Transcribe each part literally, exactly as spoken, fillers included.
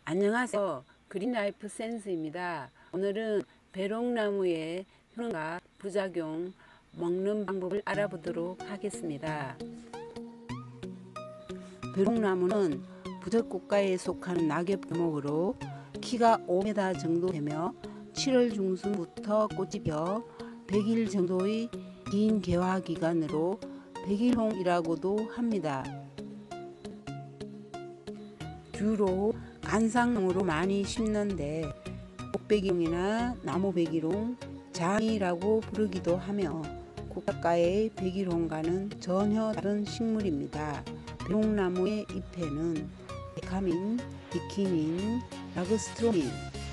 안녕하세요. 그린라이프 센스입니다. 오늘은 배롱나무의 효능과 부작용, 먹는 방법을 알아보도록 하겠습니다. 배롱나무는 부적국가에 속하는 낙엽 과목으로 키가 오 미터 정도 되며 칠월 중순부터 꽃이 펴 백 일 정도의 긴 개화 기간으로 백일홍이라고도 합니다. 주로 관상용으로 많이 심는데 목백일홍이나 나무백일홍, 장이라고 부르기도 하며 국가가의 백일홍과는 전혀 다른 식물입니다. 배롱나무의 잎에는 데카민, 비키닌, 라그스트로민,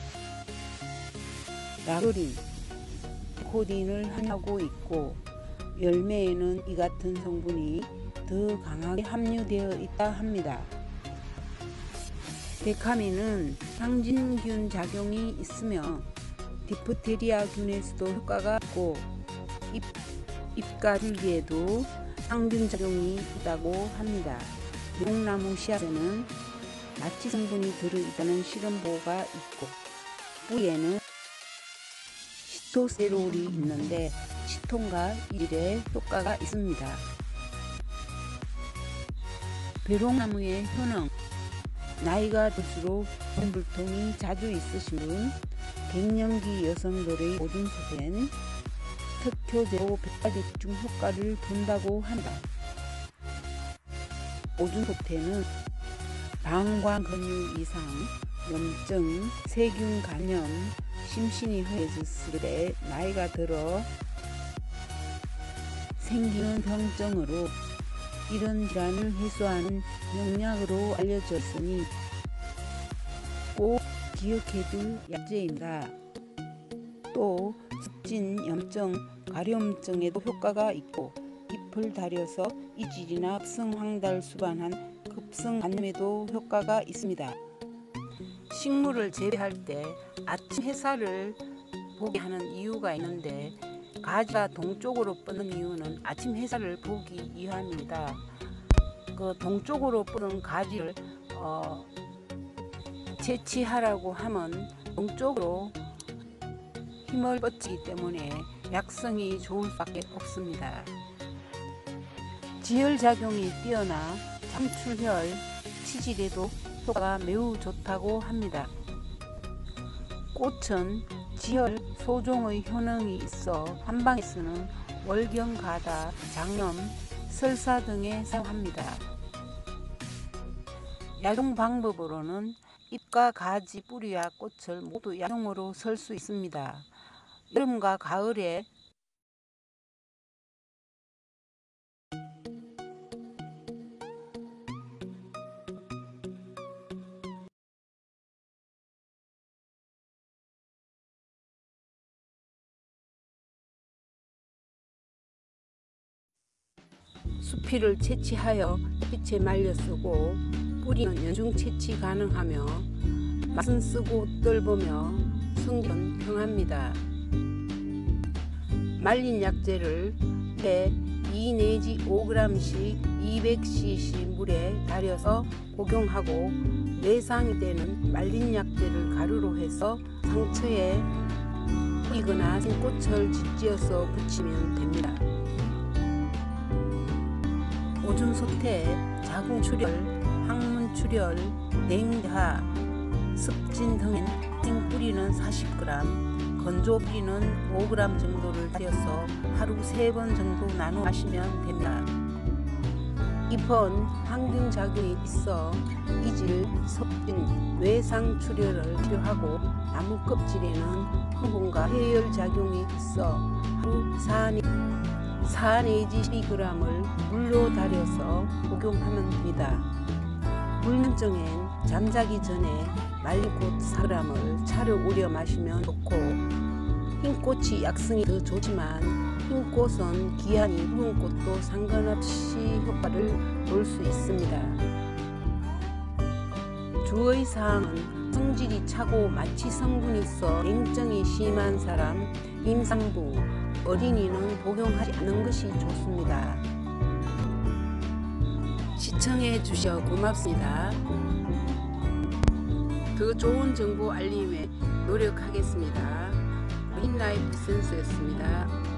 라그린, 코딘을 함유하고 있고 열매에는 이 같은 성분이 더 강하게 함유되어 있다 합니다. 데카민은 항진균 작용이 있으며 디프테리아균에서도 효과가 있고 잎, 잎과 줄기에도 항균 작용이 있다고 합니다. 배롱나무 씨앗에는 나치 성분이 들어있다는 실험 보고가 있고 뿌리에는 시토세롤이 있는데 치통과 일에 효과가 있습니다. 배롱나무의 효능. 나이가 들수록 불통이 자주 있으신 분, 갱년기 여성들의 오줌소변, 특효제로 백 가지 중 효과를 본다고 한다. 오줌소태는 방광근육 이상, 염증, 세균 감염, 심신이 회해졌을 때 나이가 들어 생기는 병증으로 이런 질환을 해소하는 영약으로 알려져 있으니 꼭 기억해둘 약재입니다. 또 습진, 염증, 가려움증에도 효과가 있고 잎을 다려서 이질이나 급성 황달 수반한 급성 간염에도 효과가 있습니다. 식물을 재배할 때 아침 햇살을 보게 하는 이유가 있는데 가지가 동쪽으로 뻗는 이유는 아침 햇살을 보기 위함입니다. 그 동쪽으로 뻗은 가지를 어, 채취하라고 하면 동쪽으로 힘을 뻗치기 때문에 약성이 좋을 수밖에 없습니다. 지혈작용이 뛰어나 참출혈, 치질에도 효과가 매우 좋다고 합니다. 꽃은 지혈 소종의 효능이 있어 한방에 쓰는 월경, 가다, 장염, 설사 등에 사용합니다. 약용 방법으로는 잎과 가지, 뿌리와 꽃을 모두 약용으로 쓸 수 있습니다. 여름과 가을에 수피를 채취하여 햇빛에 말려 쓰고 뿌리는 연중 채취 가능하며 맛은 쓰고 떫으며 성질은 평합니다. 말린 약재를 해 이 내지 오 그램씩 이백 씨씨 물에 달여서 복용하고 내상이 되는 말린 약재를 가루로 해서 상처에 뿌리거나 꽃을 짓지어서 붙이면 됩니다. 오줌소태, 자궁출혈, 항문출혈, 냉하, 습진 등엔 생뿌리는 사십 그램, 건조 뿌리는 오 그램 정도를 달여서 하루 세 번 정도 나눠 마시면 됩니다. 잎은 항균 작용이 있어 이질, 섭진, 외상출혈을 치료하고 나무 껍질에는 흥분과 해열 작용이 있어 하루 사 내지 십이 그램을 물로 달여서 복용하면 됩니다. 불면증엔 잠자기 전에 말린 꽃 사 그램을 차려 우려 마시면 좋고 흰꽃이 약성이 더 좋지만 흰꽃은 기한이 묵은 꽃도 상관없이 효과를 볼 수 있습니다. 주의사항은 성질이 차고 마취 성분이 있어 냉증이 심한 사람, 임산부, 어린이는 복용하지 않는 것이 좋습니다. 시청해 주셔서 고맙습니다. 더 좋은 정보 알림에 노력하겠습니다. 인라이프 센스였습니다.